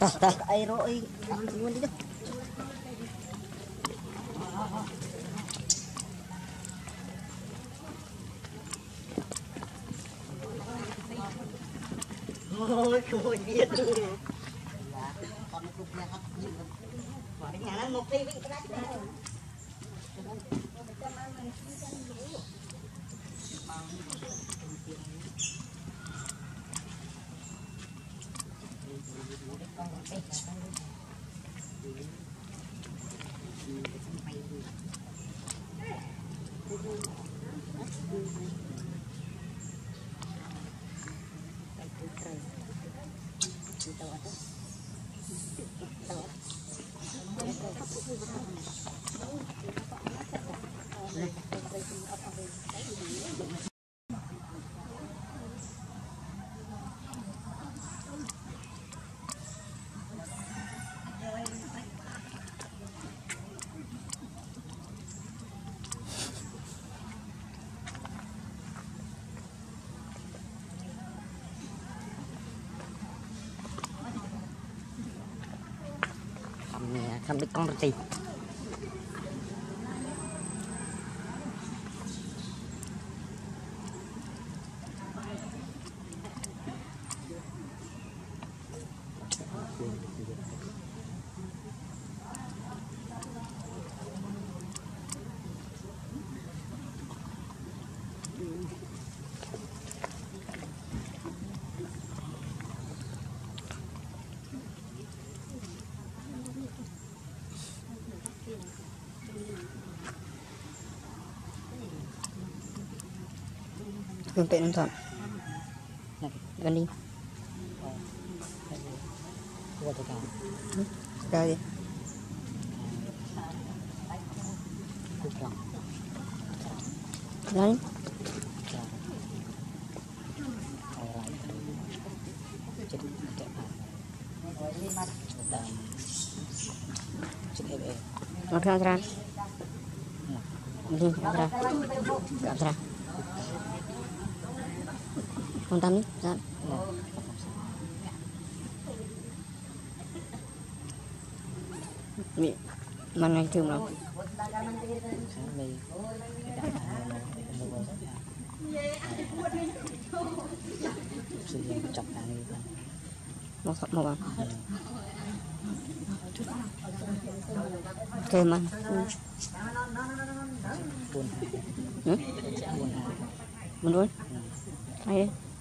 Ai rồi luôn đi đâu. Ôi trời biết còn cục nhà khác bỏ cái nhà nó một tí với cái đấy Thăm đi con roti. Phương tiện an toàn gần đi ra đi đấy một ra ra đi ra con tắm đi ra bị mang ngay thường nào một thật một kề man buồn luôn hay đi